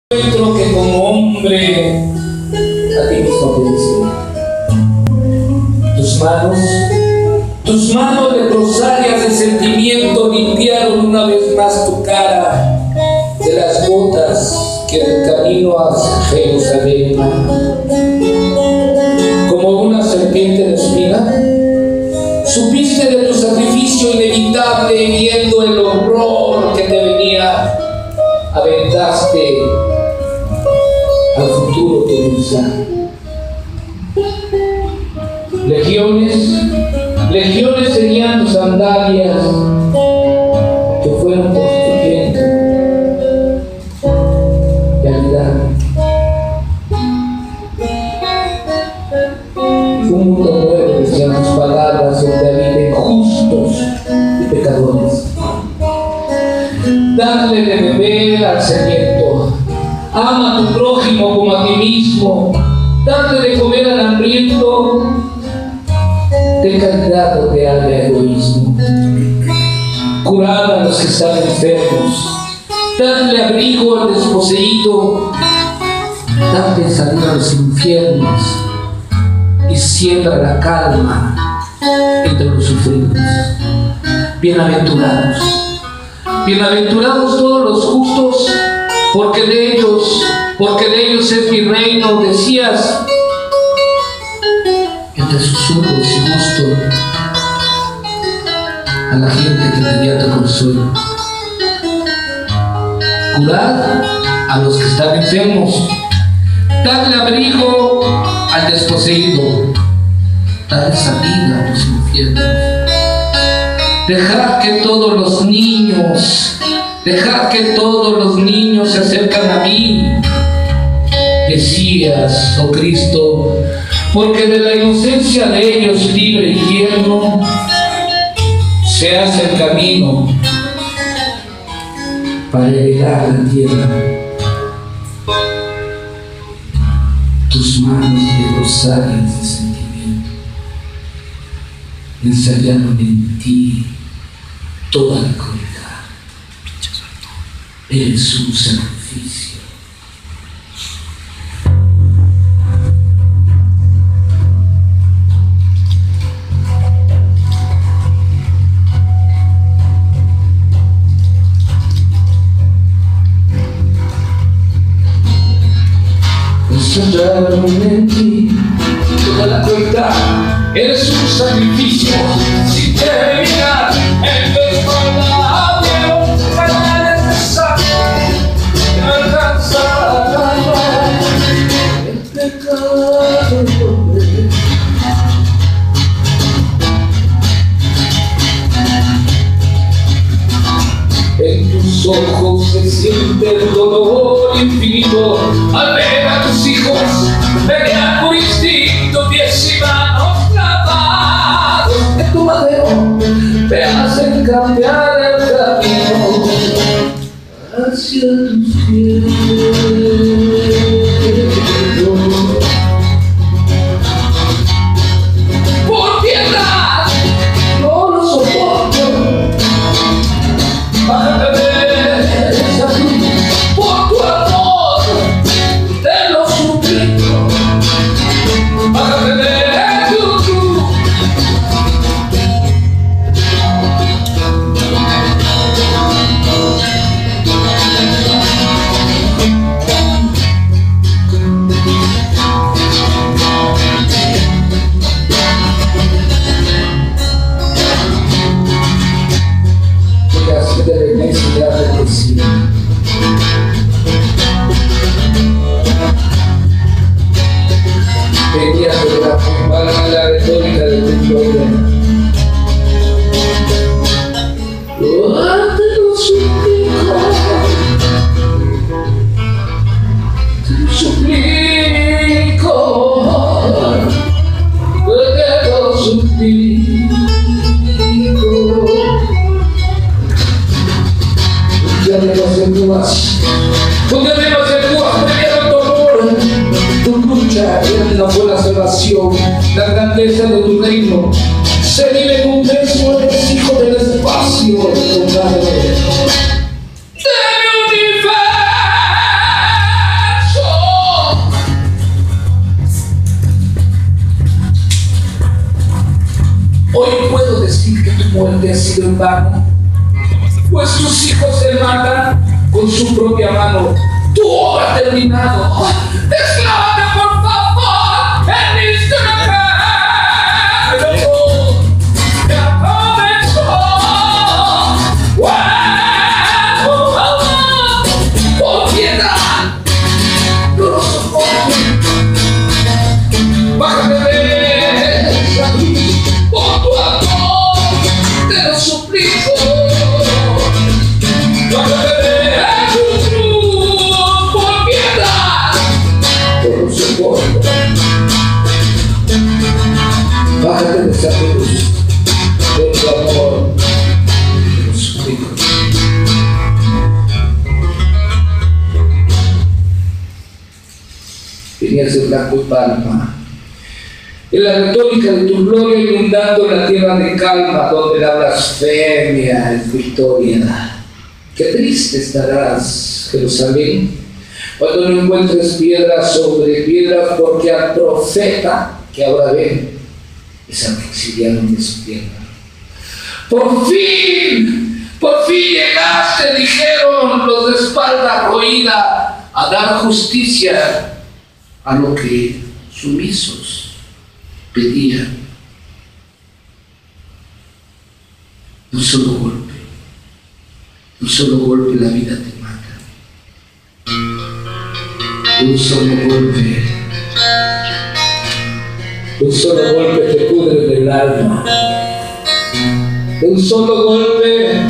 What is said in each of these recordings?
encuentro que como hombre a ti mismo te dice: tus manos leprosarias de sentimiento limpiaron una vez más tu cara de las gotas que en el camino a Jerusalén, como una serpiente de espina. Supiste de tu sacrificio inevitable, viendo el horror que te venía. Aventaste al futuro tu mensaje. Legiones serían tus sandalias que fueron construyendo realidad. Un mundo nuevo, decían tus palabras, donde habitan justos y pecadores. Darle de beber al sediento. Ama a tu prójimo como a ti mismo. Darle de comer al hambriento. Ten cuidado de al egoísmo. Curar a los que están enfermos. Darle abrigo al desposeído. Darle salida a los infiernos. Y siembra la calma entre los sufridos. Bienaventurados. Bienaventurados todos los justos, porque de ellos es mi reino. Decías entre susurros y gusto a la gente que pedía tu consuelo. Curad a los que están enfermos, dadle abrigo al desposeído, dadle salida a los infiernos. Dejad que todos los niños se acercan a mí, decías, oh Cristo, porque de la inocencia de ellos libre y tierno se hace el camino para heredar la tierra. Tus manos leprosarias de sentimiento ensayaron en ti toda la crueldad. Eres un sacrificio. Ensayaron en ti toda la crueldad. Eres un sacrificio sin terminar. En vez en tus ojos se siente el dolor infinito al ver a tus hijos pelear por instinto, pies y manos clavados en tu madero, te hacen cambiar el camino hacia tus pies. Por piedad no lo soporto. Bájate de esa cruz, por tu amor te lo suplico. Bájate de tu cruz. De la inmensidad del deseo. Querías de la retórica de tu gloria. Te lo suplico, te lo suplico. Donde menos actúas, primero el dolor, tu lucha no fue la salvación, la grandeza de tu reino. Se vive en un beso, eres hijo del espacio de tu padre. De mi universo. muerte ha sido en vano, pues tus hijos te matan con su propia mano. Tu obra ha terminado. Deslávate, por favor, en mis por piedad, no lo soporto. Bájame de esa cruz, por tu amor, te lo suplico. Bájame de esa cruz, por piedad, no lo soporto. Bájate de esa cruz, por tu amor, te lo suplico. Tenías el blanco y palma, en la retórica de tu gloria inundando la tierra de calma, donde la blasfemia es victoria. Qué triste estarás, Jerusalén, cuando no encuentres piedra sobre piedra, porque al profeta que ahora ven es al que exiliaron de su tierra. Por fin llegaste, dijeron los de espalda roída, a dar justicia a lo que sumisos pedían. Un solo golpe la vida te mata. Un solo golpe te pudre del alma. Un solo golpe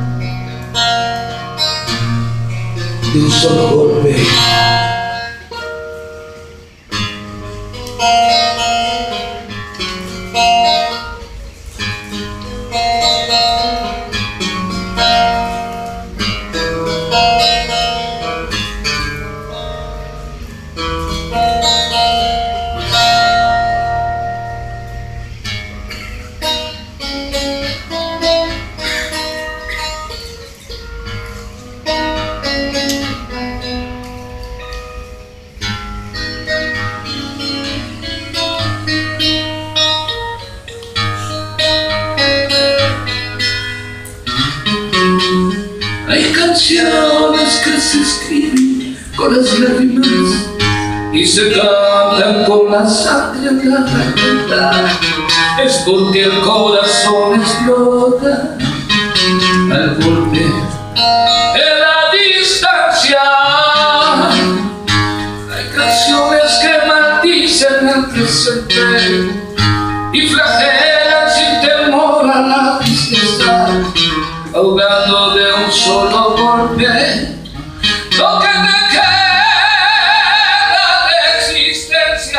canciones que se escriben con las lágrimas y se cantan con la sangre en la garganta. Es porque el corazón explota al golpe de la distancia. Hay canciones que maldicen el presente y flagelan sin temor a la tristeza, ahogando de un solo golpe lo que te queda de existencia.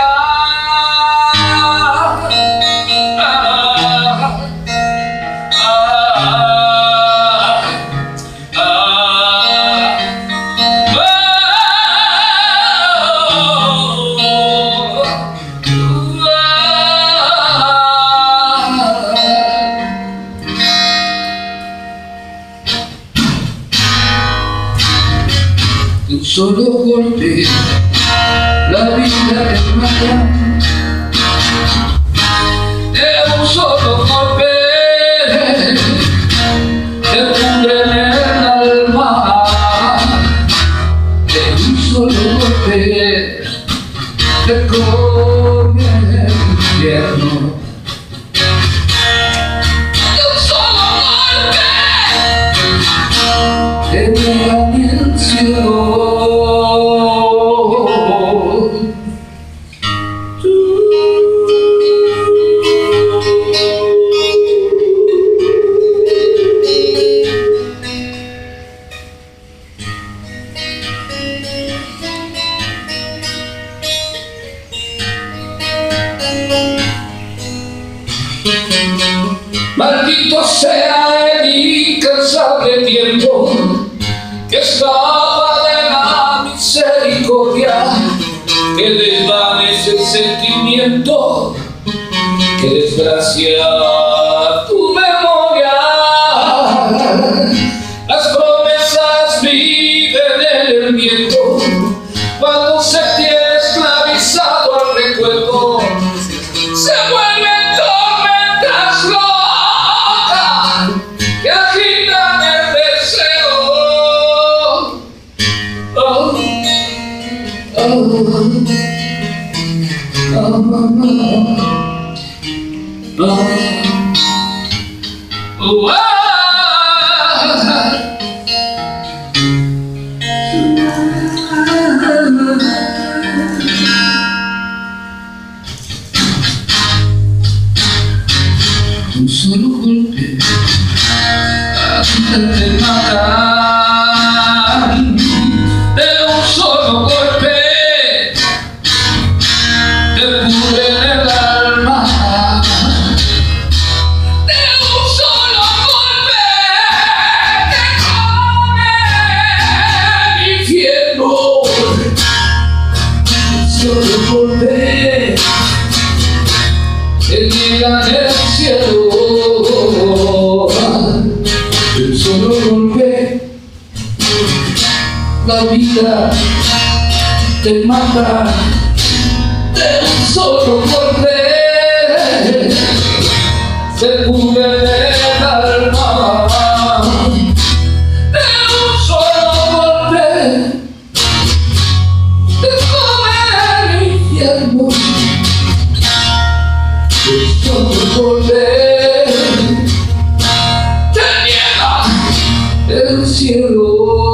Un solo golpe la vida te mata. De un solo golpe te pudre en el alma. De un solo golpe te come el infierno. De un solo golpe te deja ni el cielo. Maldito sea el incansable tiempo que escapa de la misericordia, que desvanece el sentimiento, que desgracia tu memoria. Las promesas viven en el viento cuando se tiene esclavizado al recuerdo. Se vuelven tormentas locas Un solo golpe antes de matar, de un solo golpe te pudre en el alma, de un solo golpe te come el infierno, de un solo golpe te niegan el cielo. De un solo golpe la vida te mata, de un solo golpe se pudre el alma, de un solo golpe te come el infierno, de un solo golpe el cielo.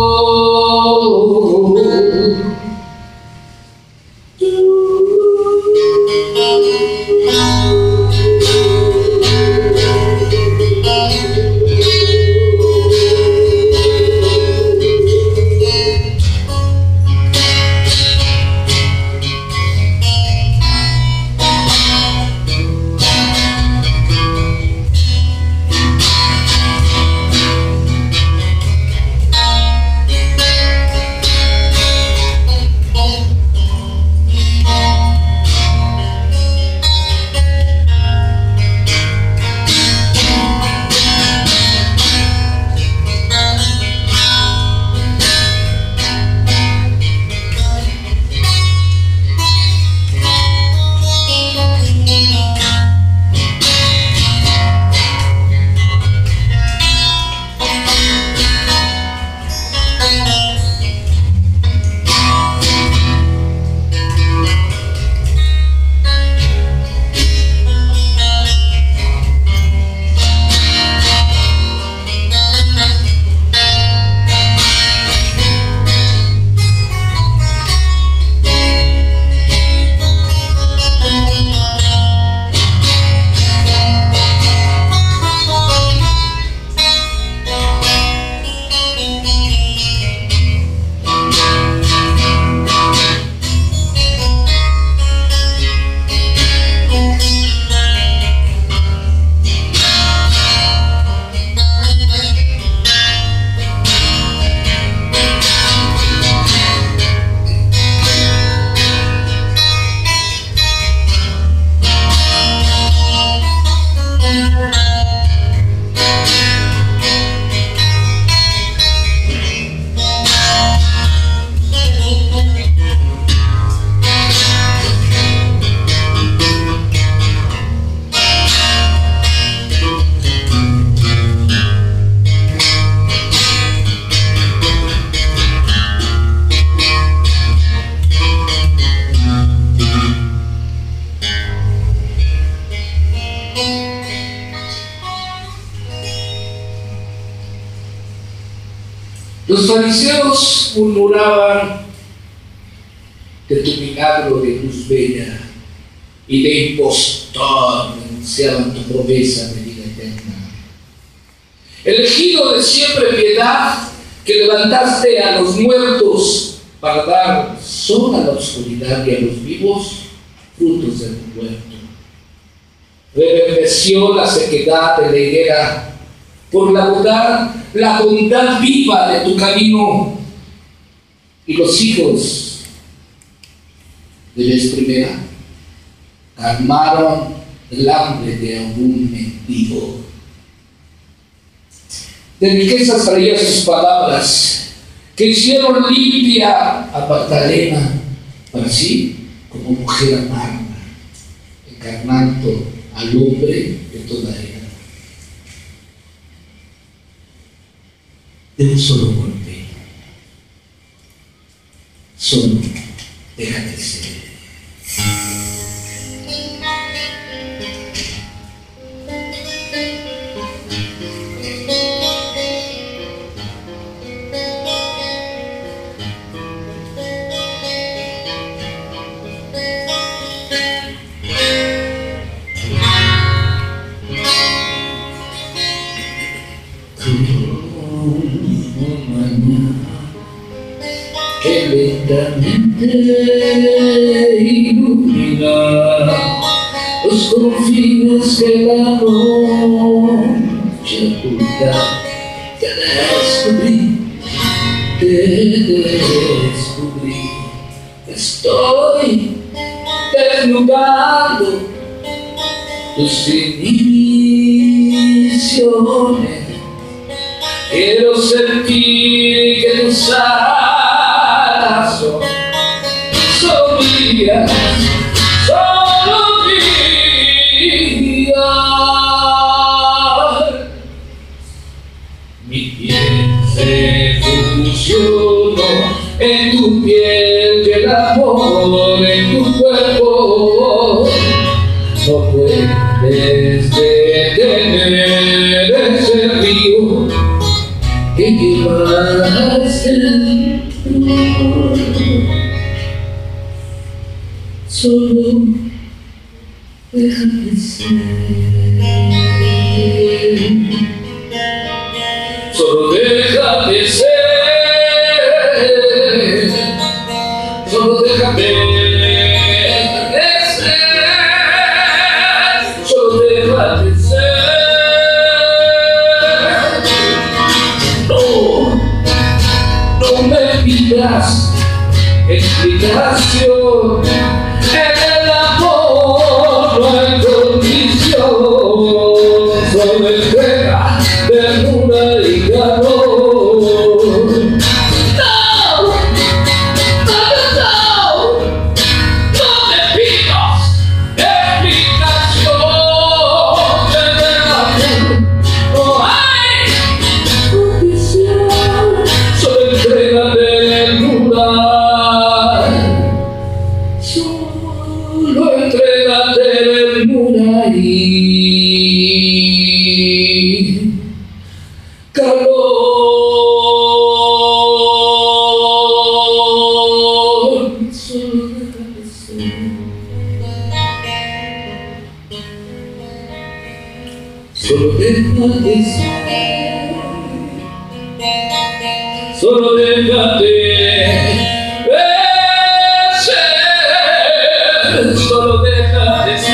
Los fariseos murmuraban de tu milagro de luz bella y de impostor denunciaban tu promesa de vida eterna. Elegido de siempre piedad, que levantaste a los muertos para dar sol a la oscuridad y a los vivos frutos del huerto. Reverdeció la sequedad de la higuera por la bondad viva de tu camino, y los hijos de la primera calmaron el hambre de algún mendigo. De riquezas traía sus palabras, que hicieron limpia a Magdalena, para sí como mujer amarga, encarnando al hombre de toda era. De un solo golpe, solo déjate ser. Que lentamente ilumina los confines que la noche oculta. Te descubrí, estoy desnudando tus inhibiciones. Quiero sentir que tus alas son mías, solo mías. Mi piel se fusionó en tu piel y el amor en tu cuerpo. No puedes detener ese río que llevas dentro. Solo déjate ser. Solo déjate ser. Solo déjate ser. Solo déjate ser. No me pidas explicación. En el amor no hay condición. Solo entrega, ternura y calor. No, no, no, no me pidas explicación. En el amor no hay condición. Solo entrega, ternura. Solo entrega, ternura y calor. Solo déjate ser. Solo déjate ser. Solo déjate ser. Solo déjate ser.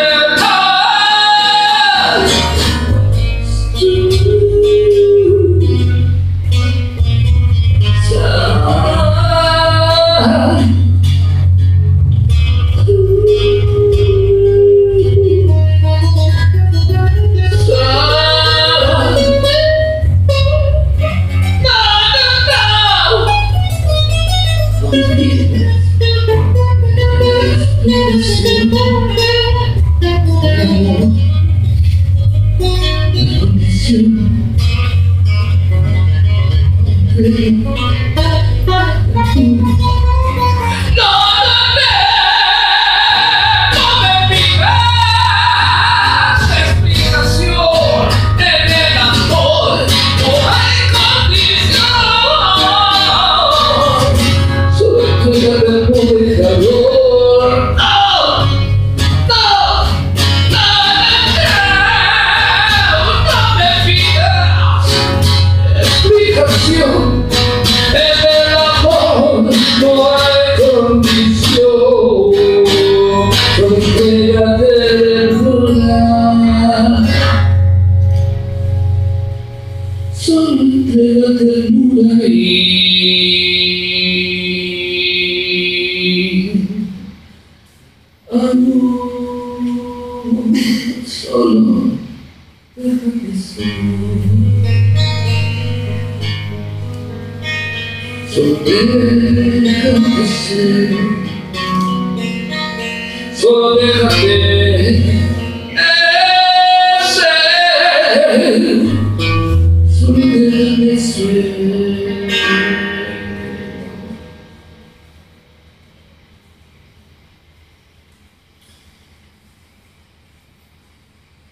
Solo entrega ternura y amor. Solo déjate ser. Solo déjate ser. Solo déjate ser.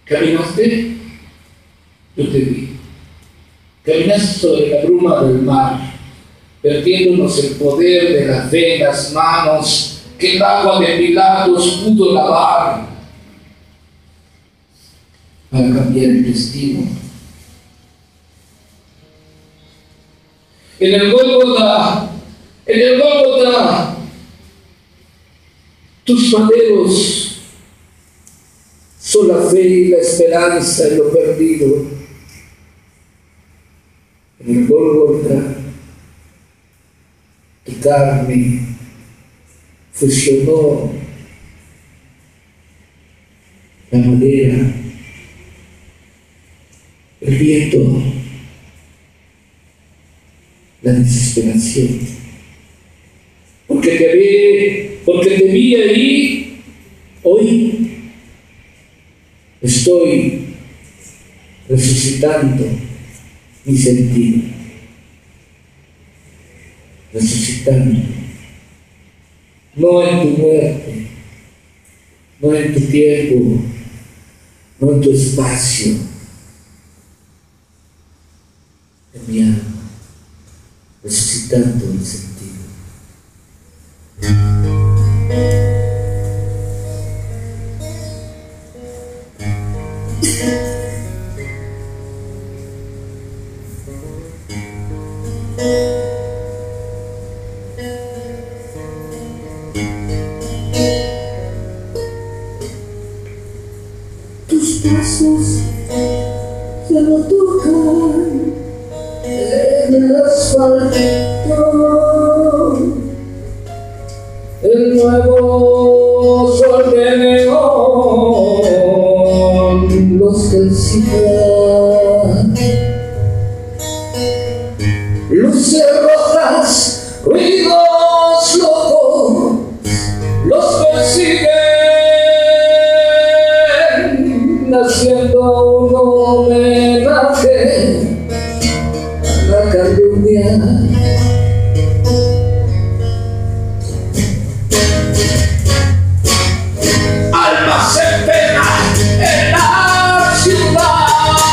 ¿Caminaste? Yo te vi. Caminaste sobre la bruma del mar, perdiéndonos el poder de las venas, manos que el agua de Pilatos pudo lavar para cambiar el destino. En el Gólgota, tus maderos son la fe y la esperanza y lo perdido. En el Gólgota, tu carne fusionó la madera, el viento, la desesperación. Porque te vi ahí, hoy estoy resucitando mi sentido, resucitando, no en tu muerte, no en tu tiempo, no en tu espacio, en mi alma, resucitando mi sentido. Tus pasos ya no tocan el asfalto, el nuevo sol de neón los descifra, luces rojas, ruidos locos los persiguen, haciendo un homenaje a la calumnia. Almas en pena en la ciudad,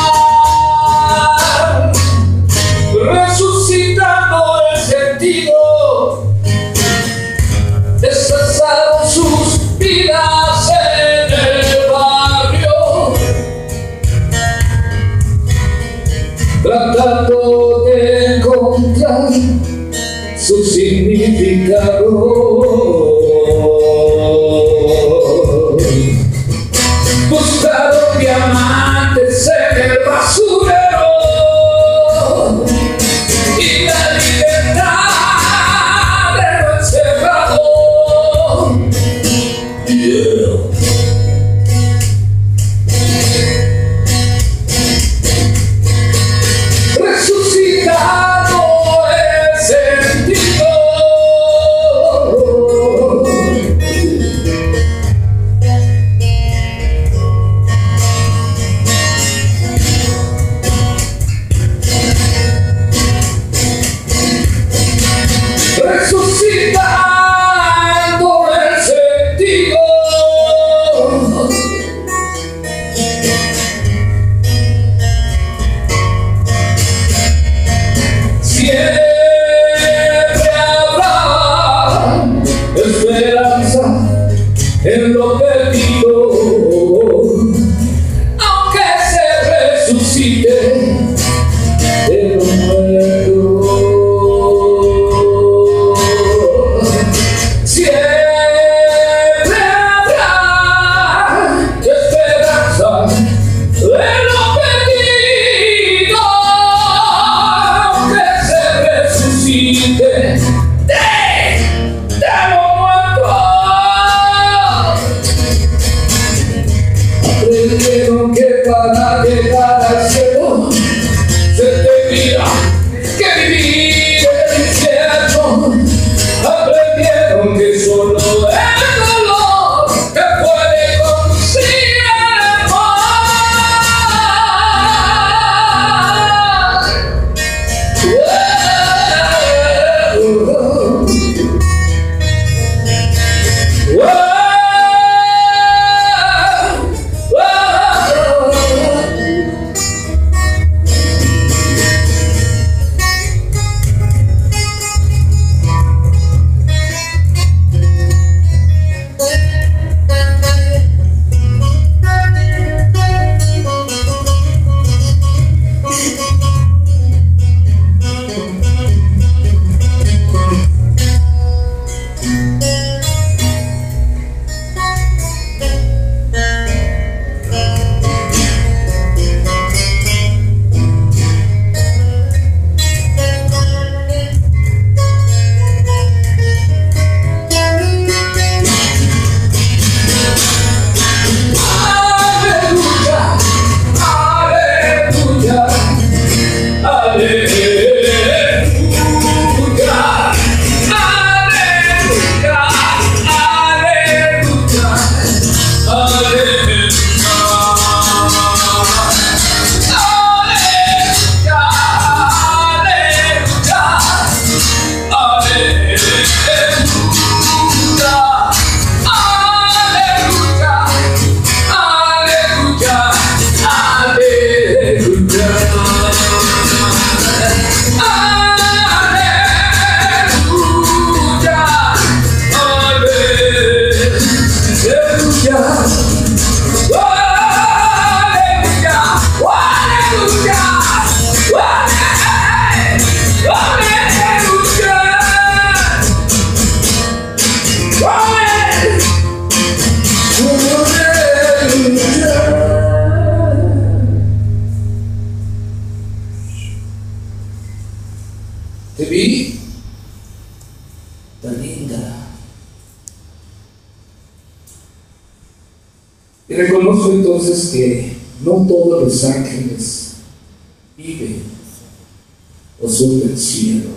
Y reconozco entonces que no todos los ángeles viven o son del cielo.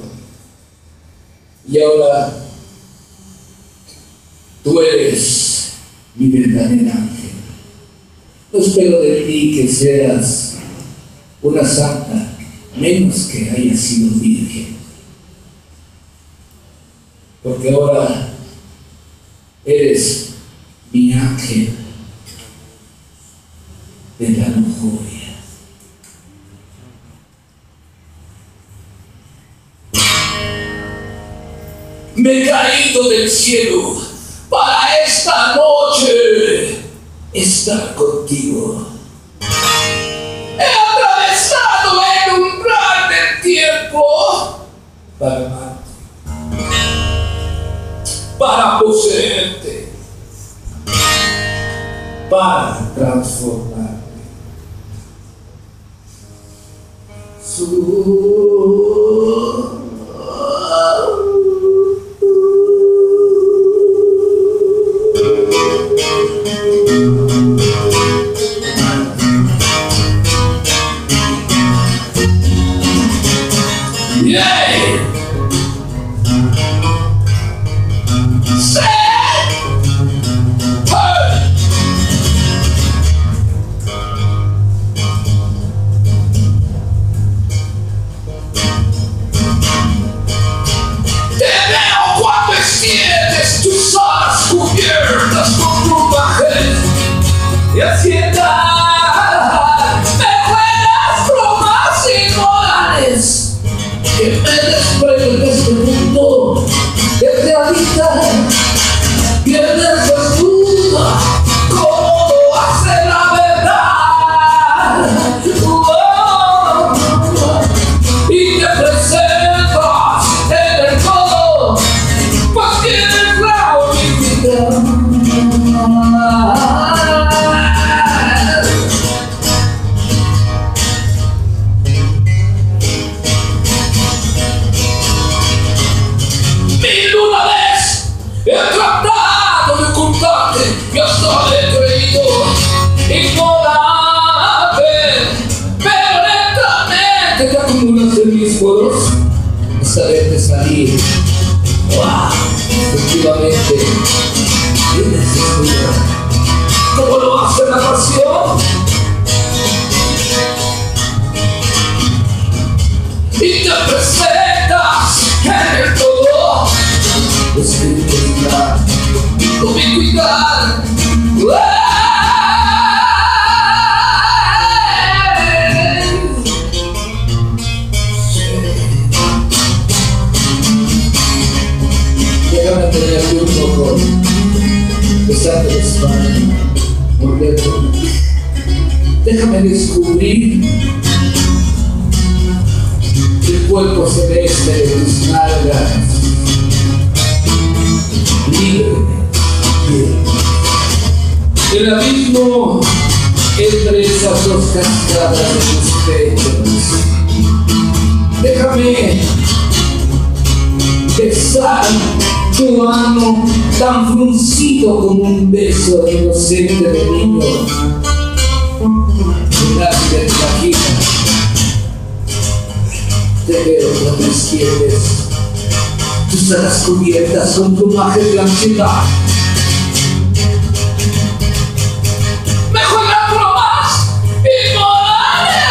Y ahora tú eres mi verdadero ángel. No espero de ti que seas una santa, menos que hayas sido virgen. Porque ahora eres mi ángel de la lujuria. Me he caído del cielo para esta noche estar contigo. He atravesado el umbral del tiempo para amarte, para poseerte, para transformarte. Y así está, me juegas bromas inmorales que me desprenden de este mundo de realidad. Pierdes desnuda como lo hace la verdad. Y te presentas en el todo, pues tienes la originalidad. He tratado de ocultarte y hasta he creído ignorarte, pero lentamente te acumulas en mis poros hasta verte salir. ¡Wow! Efectivamente, tienes desnuda, como lo hace la pasión. Y te presentas en el todo, espiritualidad, ubicuidad. Déjame tenerte un poco, besarte la espalda, morderte. Déjame descubrir el cuerpo celeste de tus nalgas. El abismo entre esas dos cascadas de tus pechos. Déjame besar tu ano tan fruncido como un beso inocente de niño. Mirarte de tu vagina. Te veo cuando extiendes tus alas cubiertas con plumaje de ansiedad. Me juegan bromas inmorales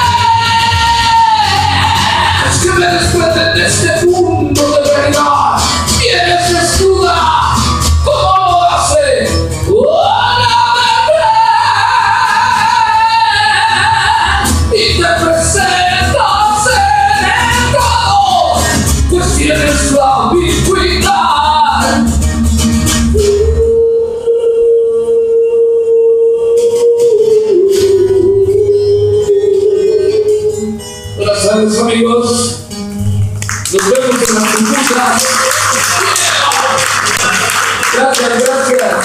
que me desprenden de este mundo de realidad. Vienes desnuda como lo hace una verdad y te presentas en el todo, pues tienes la ubicuidad. Buenas tardes, amigos. Nos vemos en la cultura. Gracias, gracias.